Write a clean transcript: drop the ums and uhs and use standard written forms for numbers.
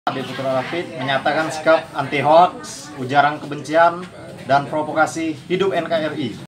Ade Putra Rapid menyatakan sikap anti hoax, ujaran kebencian, dan provokasi hidup NKRI.